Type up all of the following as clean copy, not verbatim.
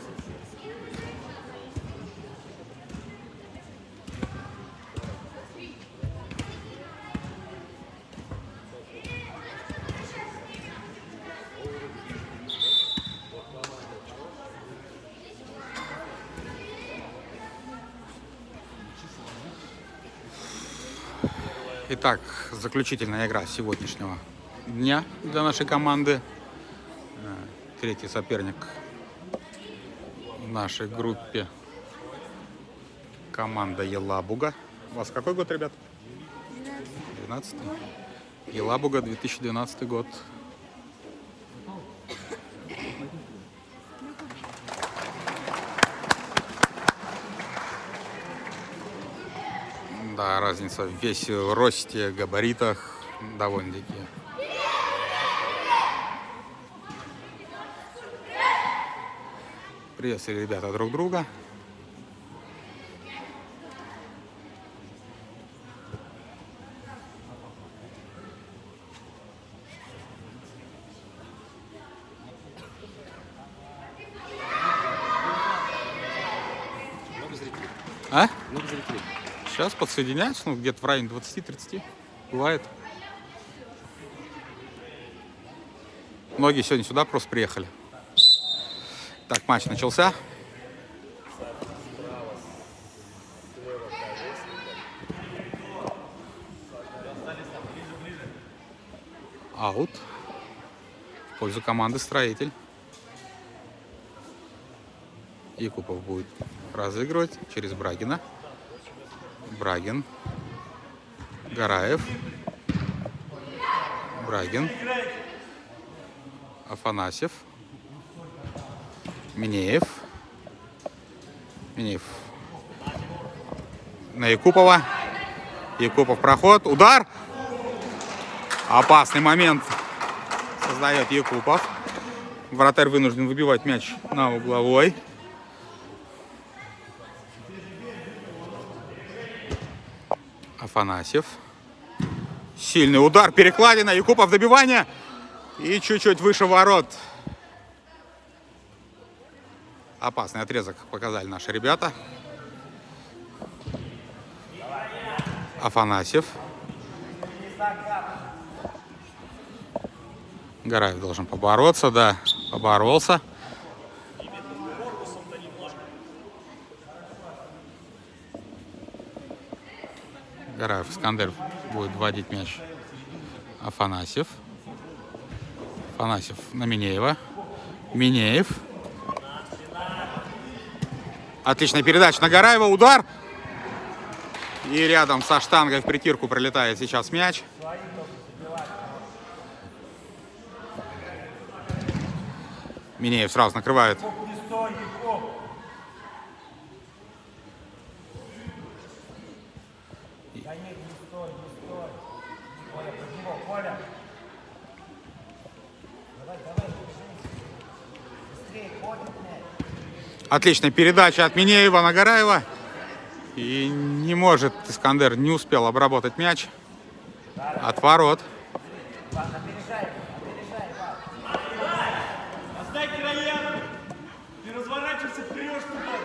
Итак, заключительная игра сегодняшнего дня для нашей команды. Третий соперник в нашей группе — команда Елабуга. У вас какой год, ребят? 12-й. Елабуга, 2012 год. Да, разница в весе, в росте, габаритах довольно-таки. Приветствовали ребята друг друга. А? Сейчас подсоединяются, ну, где-то в районе 20-30. Бывает. Многие сегодня сюда просто приехали. Так, матч начался. Аут в пользу команды «Строитель». Якупов будет разыгрывать через Брагина. Брагин. Гараев. Брагин. Афанасьев. Минеев. Минеев на Якупова. Якупов проход. Удар. Опасный момент создает Якупов. Вратарь вынужден выбивать мяч на угловой. Афанасьев. Сильный удар, перекладина. Якупов, добивание. И чуть-чуть выше ворот. Опасный отрезок показали наши ребята. Афанасьев. Гараев должен побороться, да, поборолся. Гараев, Искандер будет вводить мяч. Афанасьев. Афанасьев на Минеева. Минеев. Отличная передача на Гараева. Удар. И рядом со штангой в притирку прилетает сейчас мяч. Минеев сразу накрывает. Отличная передача от Минеева на Гараева. И не может Искандер, не успел обработать мяч от ворот. Не разворачивайся вперед, что надо.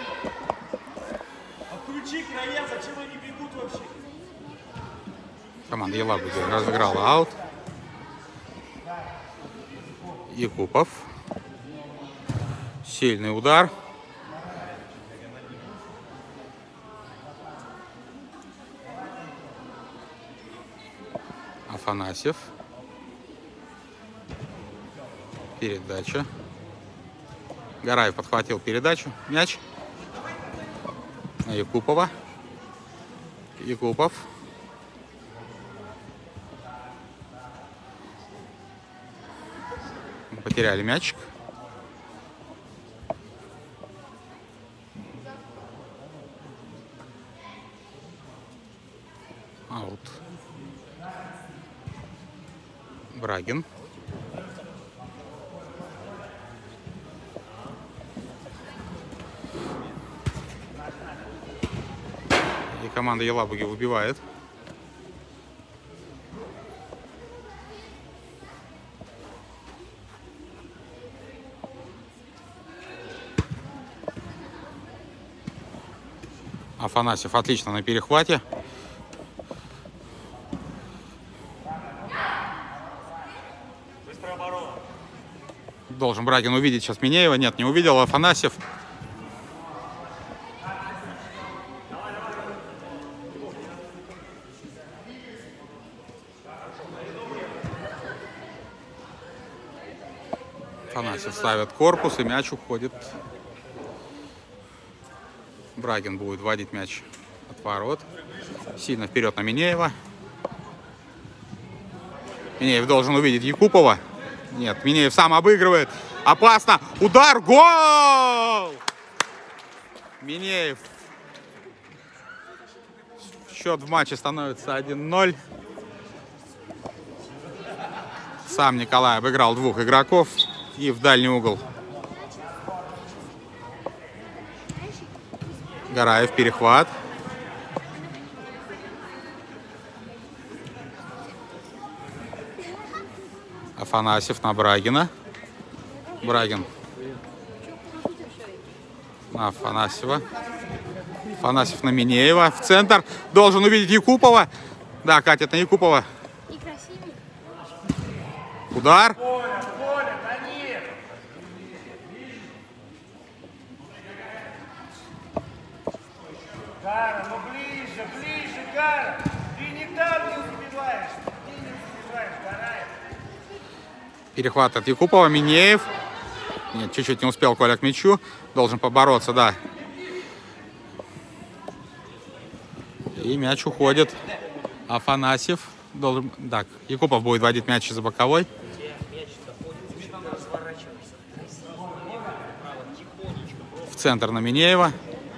Отключи края, зачем они бегут вообще? Команда Елабуги разыграла аут. Якупов. Сильный удар. Афанасьев. Передача. Гараев подхватил передачу. Мяч на Якупова. Якупов. Потеряли мячик. Аут. Брагин. И команда Елабуги выбивает. Афанасьев отлично на перехвате. Быстрая оборона. Должен Брагин увидеть сейчас Минеева. Нет, не увидел. Афанасьев. Афанасьев ставит корпус, и мяч уходит. Брагин будет вводить мяч от ворот. Сильно вперед на Минеева. Минеев должен увидеть Якупова. Нет, Минеев сам обыгрывает. Опасно. Удар. Гол! Минеев. Счет в матче становится 1-0. Сам Николай обыграл двух игроков. И в дальний угол. Гараев, перехват. Афанасьев на Брагина. Брагин на Афанасьева. Афанасьев на Минеева. В центр. Должен увидеть Якупова. Да, катит на Якупова. Удар. Гара, ну ближе, ближе, Гара. Ты не там не успеваешь. Ты не успеваешь, Гараев. Перехват от Якупова. Минеев. Нет, чуть-чуть не успел Коля к мячу. Должен побороться, да. И мяч уходит. Афанасьев должен... Так, Якупов будет водить мяч из-за боковой. В центр на Минеева.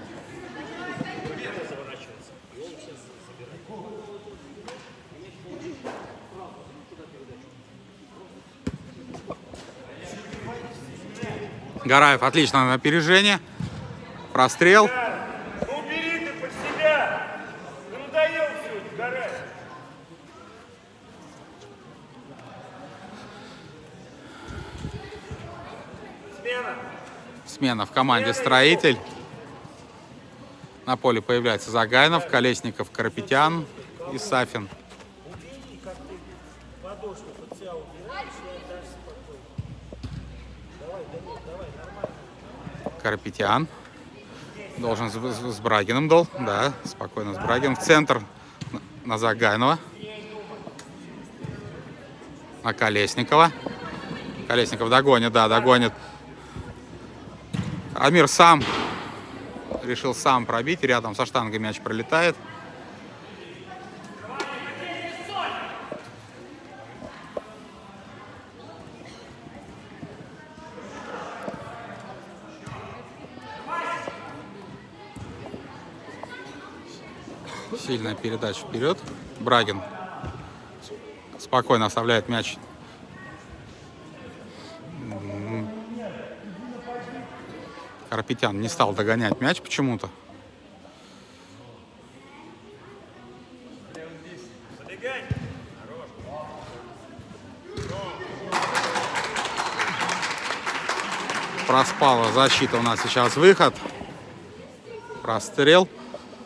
Гараев отлично на опережение. Прострел. Ну убери ты под себя. Ну надоел все это, Гараев. Смена. Смена в команде «Строитель». На поле появляется Загайнов, Колесников, Карапетян и Сафин. Убери, как ты подошву под себя убираешь, и дальше спокойно. Давай, Данил, давай, нормально. Карапетян. Должен с Брагиным дол. Да, спокойно с Брагиным. В центр на Загайнова. На Колесникова. Колесников догонит, да, догонит. Амир сам решил сам пробить. Рядом со штангой мяч пролетает. Сильная передача вперед. Брагин спокойно оставляет мяч. Карапетян не стал догонять мяч почему-то. Проспала защита у нас сейчас выход. Прострел.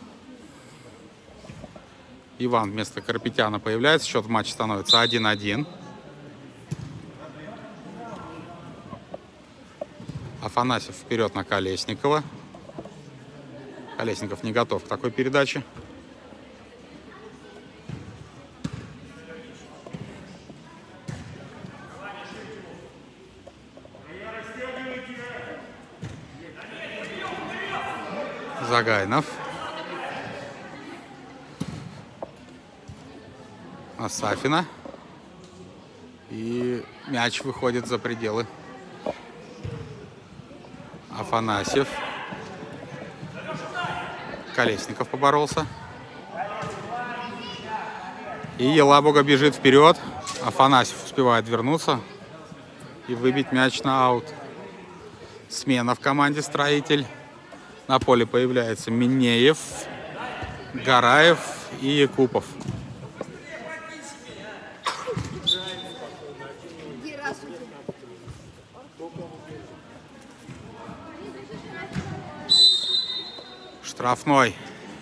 Иван вместо Карапетяна появляется. Счет в матче становится 1-1. Афанасьев вперед на Колесникова. Колесников не готов к такой передаче. Загайнов. На Сафина. И мяч выходит за пределы. Афанасьев. Колесников поборолся. И Елабуга бежит вперед. Афанасьев успевает вернуться и выбить мяч на аут. Смена в команде «Строитель». На поле появляется Минеев, Гараев и Якупов. Штрафной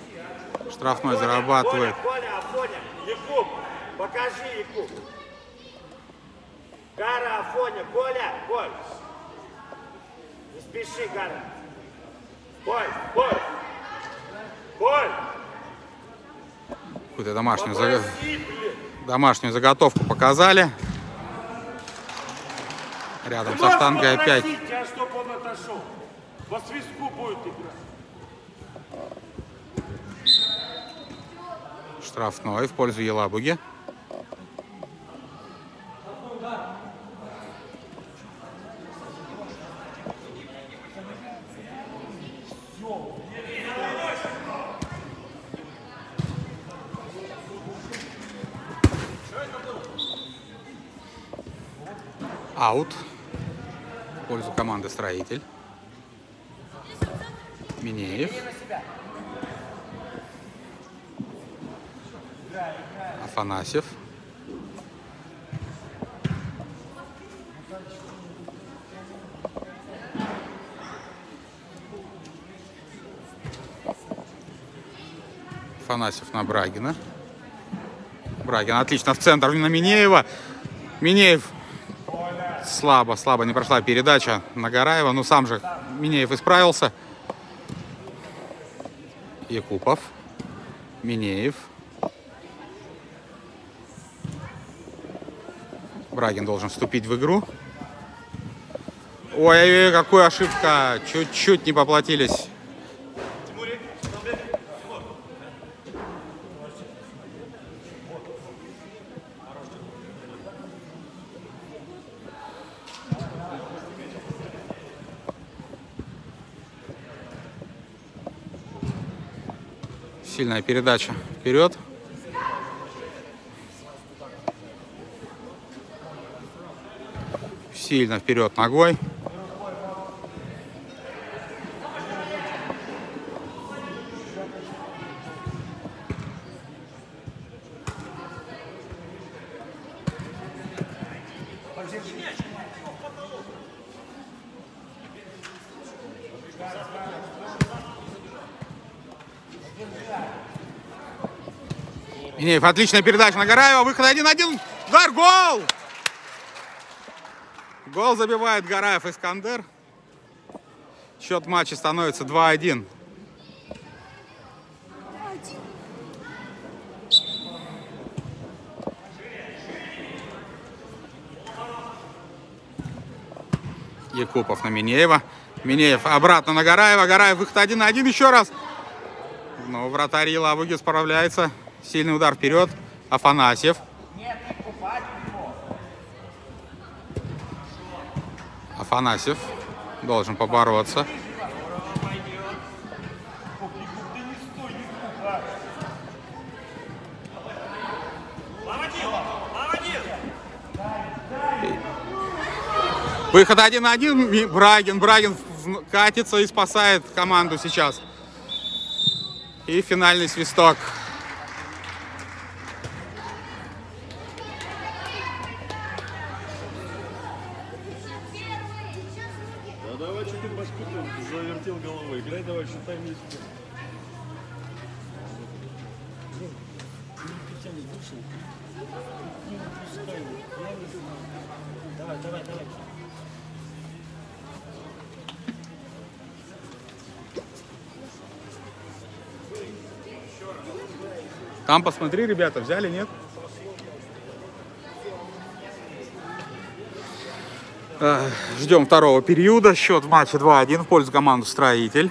Штрафной зарабатывает. Коля, Афоня, Якуб, покажи, Якуб. Гара, Афоня, Коля, Коль. Не спеши, Гара. Коль, Коль. Коль. Какую-то домашнюю заготовку показали. Рядом со штангой опять. Тебя, чтобы он отошел. По свистку будет играть. Штрафной в пользу Елабуги. Аут в пользу команды «Строитель». Минеев. Афанасьев. Афанасьев на Брагина. Брагин отлично в центр на Минеева. Минеев слабо не прошла передача на Гараева. Но сам же Минеев исправился. Якупов. Минеев. Брагин должен вступить в игру. Ой, какая ошибка. Чуть-чуть не поплатились. Сильная передача вперед. Сильно вперед ногой. Минеев, отличная передача на Гараева. Выход 1-1. Удар, гол! Гол забивает Гараев Искандер. Счет матча становится 2-1. Якупов на Минеева. Минеев обратно на Гараева. Гараев, выход 1-1 еще раз. Но вратарь Елабуги справляется. Сильный удар вперед. Афанасьев. Афанасьев должен побороться. Выход 1-1. Брагин катится и спасает команду сейчас. И финальный свисток. Давай, что ты башку завертел головой. Играй, давай, считай вместе. Давай. Там посмотри, ребята, взяли, нет? Ждем второго периода. Счет в матче 2-1 в пользу команды «Строитель».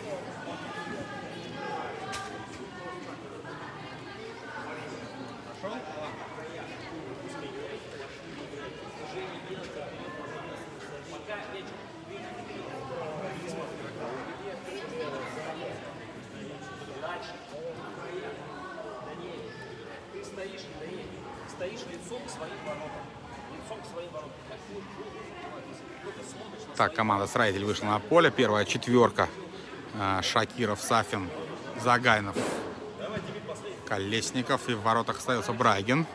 Так, команда «Строитель» вышла на поле. Первая четверка. Шакиров, Сафин, Загайнов, Колесников. И в воротах остается Брагин.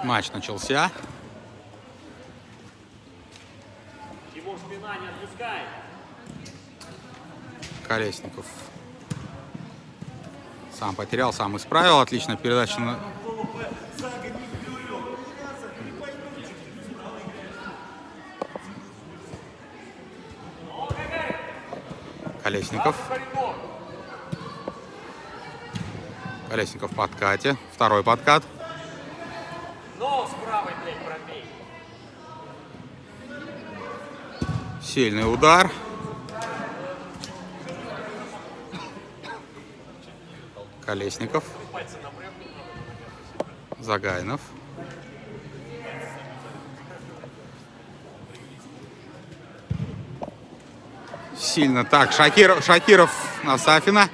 Матч начался. Тимур, спина не отпускай. Колесников сам потерял, сам исправил. Отличная передача на... Колесников. Колесников в подкате. Второй подкат. Но с правой, блядь, пробей. Сильный удар. Колесников. Загайнов. Сильно так. Шакиров на Сафина.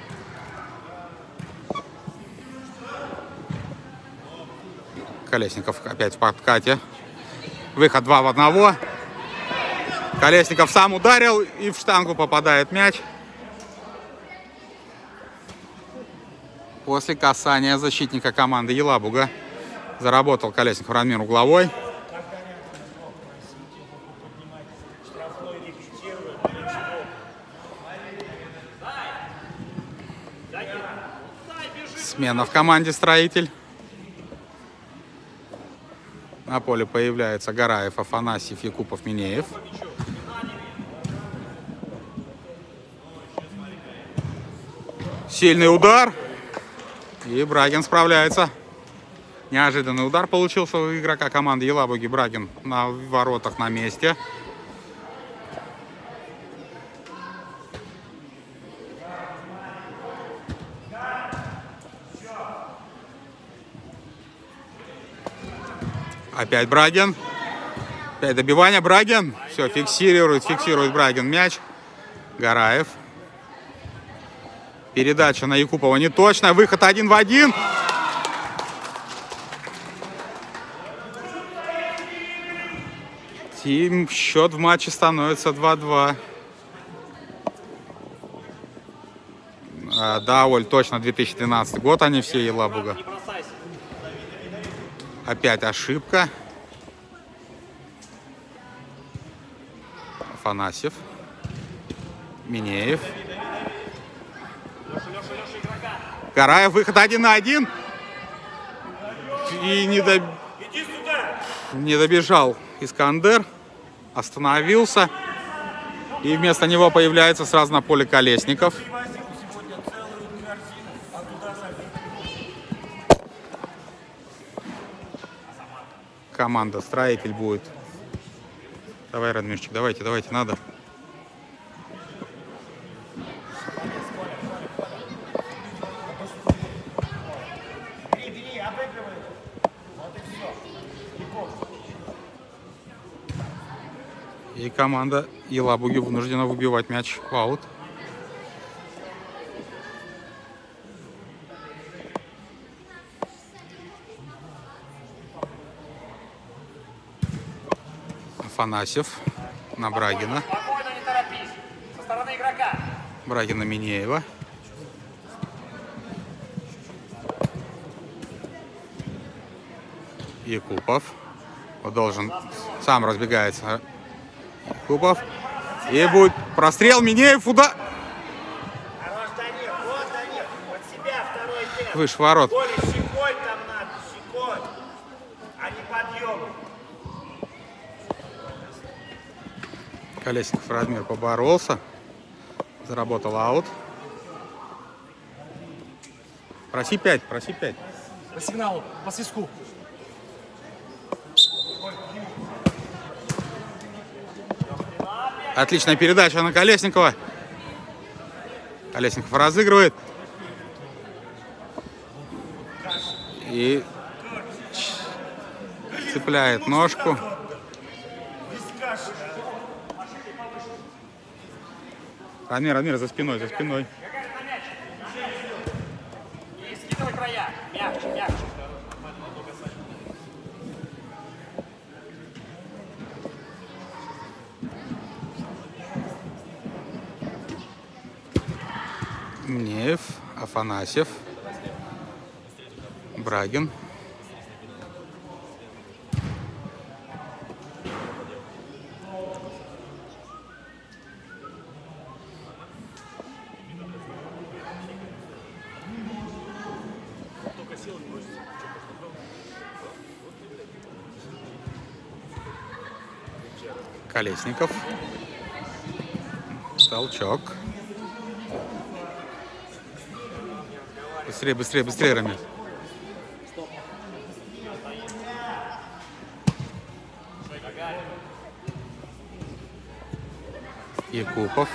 Колесников опять в подкате. Выход 2 в 1. Колесников сам ударил и в штангу попадает мяч. После касания защитника команды Елабуга заработал Колесников Ранмир угловой. Смена в команде «Строитель». На поле появляются Гараев, Афанасьев, Якупов, Минеев. Сильный удар. И Брагин справляется. Неожиданный удар получился у игрока команды Елабуги. Брагин на воротах на месте. Опять Брагин. Опять добивание. Брагин. Все, фиксирует Брагин мяч. Гараев. Передача на Якупова неточная. Выход 1 в 1. И счет в матче становится 2-2. Да, Оль, точно 2012 год они все Елабуга. Опять ошибка. Афанасьев. Минеев. Гараев, выход 1 на 1. И не добежал Искандер. Остановился. И вместо него появляется сразу на поле Колесников. Команда «Строитель» будет. Давай, Радмирчик, давайте, надо. И команда Елабуги вынуждена выбивать мяч в аут. Афанасьев на Брагина. Спокойно, не торопись. Со стороны игрока. Брагина, Минеева. Якупов. Он должен... Сам разбегается. Якупов. И будет прострел. Минеев. Удар. Хорош, Данил, вот, Данил, под себя второй темп. Выше ворот. Коли щекой там надо, щекой, а не подъемом. Колесников Радмир поборолся. Заработал аут. Проси 5, проси 5. По сигналу, по свистку. Отличная передача на Колесникова. Колесников разыгрывает. И цепляет ножку. Радмир, за спиной. И скидывай края. Мягче. Минеев, Афанасьев, Брагин. Колесников. Толчок. Быстрее, быстрее, быстрее, Рамиль. Якупов.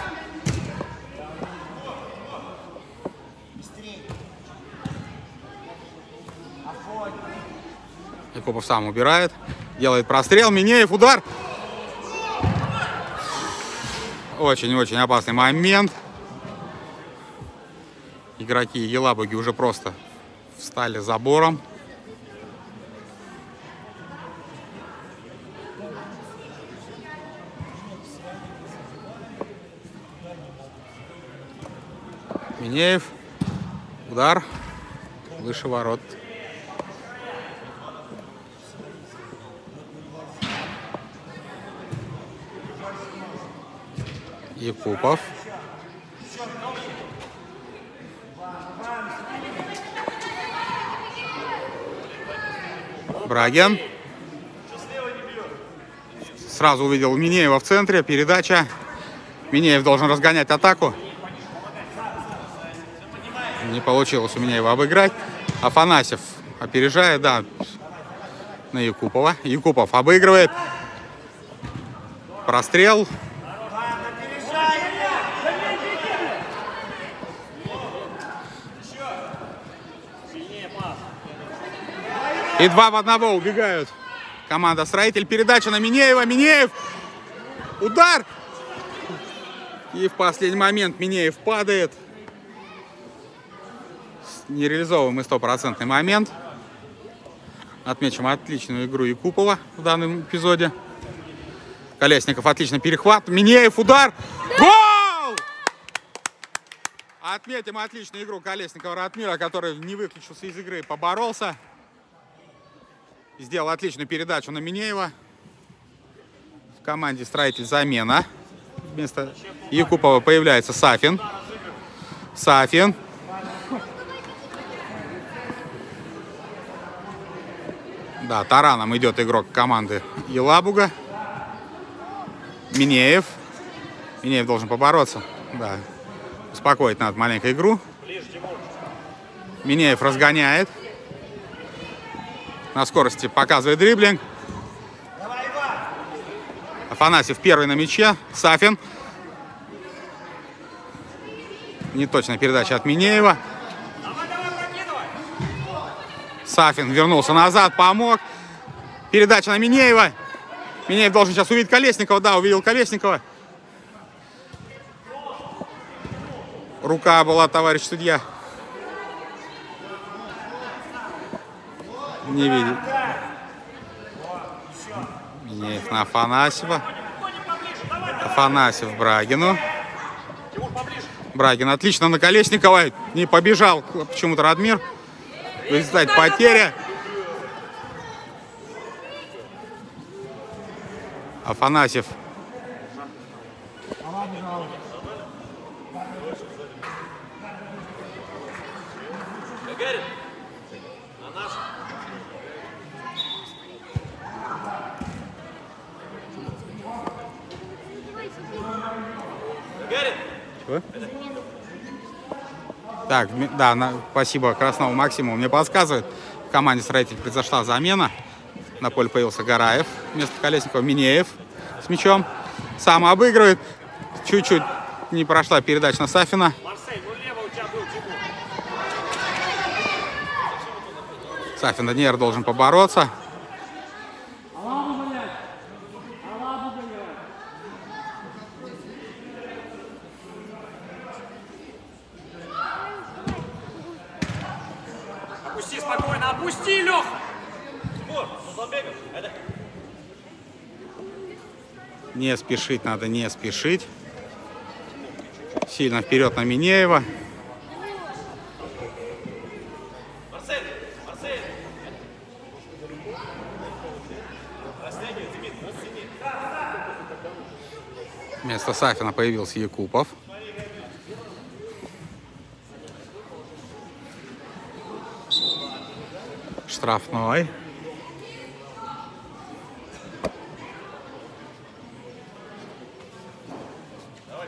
Якупов сам убирает. Делает прострел. Минеев. Удар. Очень-очень опасный момент. Игроки Елабуги уже просто встали забором. Минеев. Удар. Выше ворот. Якупов. Брагин. Сразу увидел Минеева в центре. Передача. Минеев должен разгонять атаку. Не получилось у Минеева обыграть. Афанасьев опережает, да, на Якупова. Якупов обыгрывает. Прострел. И 2 в 1 убегают. Команда «Строитель». Передача на Минеева. Минеев. Удар. И в последний момент Минеев падает. Нереализованный 100% момент. Отмечим отличную игру Якупова в данном эпизоде. Колесников отлично перехват. Минеев. Удар. Гол! Отметим отличную игру Колесникова Ратмира, который не выключился из игры, поборолся. Сделал отличную передачу на Минеева. В команде «Строитель» замена. Вместо Якупова появляется Сафин. Сафин. Да, тараном идет игрок команды Елабуга. Минеев. Минеев должен побороться. Да. Успокоить надо маленько игру. Минеев разгоняет. На скорости показывает дриблинг. Афанасьев первый на мяче. Сафин. Неточная передача от Минеева. Сафин вернулся назад, помог. Передача на Минеева. Минеев должен сейчас увидеть Колесникова. Да, увидел Колесникова. Рука была, товарищ судья. Не видит. Минеев на Афанасьева. Афанасьев Брагину. Брагин отлично на Колесникова. Не побежал почему-то Радмир. В результате потеря. Афанасьев. Так, да, спасибо Краснову Максиму. Мне подсказывает, в команде «Строитель» произошла замена. На поле появился Гараев вместо Колесникова. Минеев с мячом. Сам обыгрывает. Чуть-чуть не прошла передача на Сафина. Сафин Даниэр должен побороться. Опусти спокойно, опусти, Леха! Не спешить надо, не спешить. Сильно вперед на Минеева. Вместо Сафина появился Якупов. Штрафной.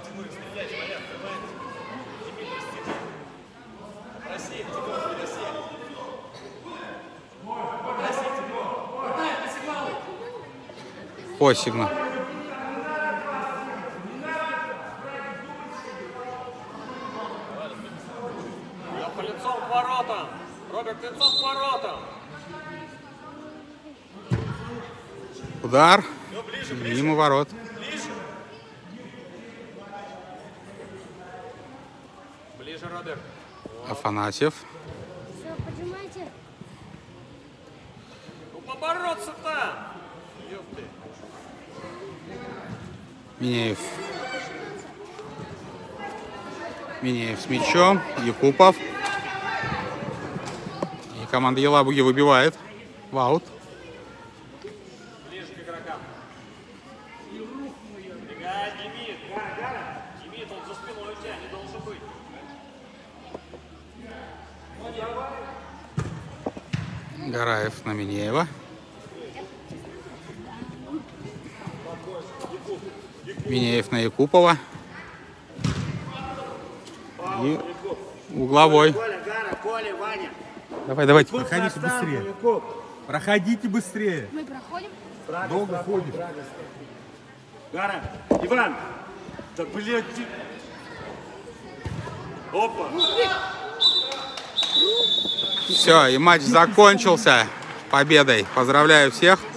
Тимур, стрелять, понятно, Димитр, стены. Россия, Тимур, Россия. Россия, Тимур. Хватай по сигналу. По сигналу. По лицом к воротам. Роберт, лицом к воротам. Удар. Мимо ворот. Ближе, Роберт. Афанасьев. Все, поднимайте. Ну побороться там. Ёпты. Минеев. Минеев с мячом. Якупов. И команда Елабуги выбивает в аут. Ближе к игрокам. Бегает Демид. Демид, он за спиной у тебя не должен быть. Гараев на Минеева. Минеев на Якупова. И угловой. Коля, Гара, Коля, Ваня. Давай, давайте. Проходите быстрее. Проходите быстрее. Мы проходим. Долго ходишь. Гара, Иван. Да, блядь, ты... Опа. Все, и матч закончился победой. Поздравляю всех.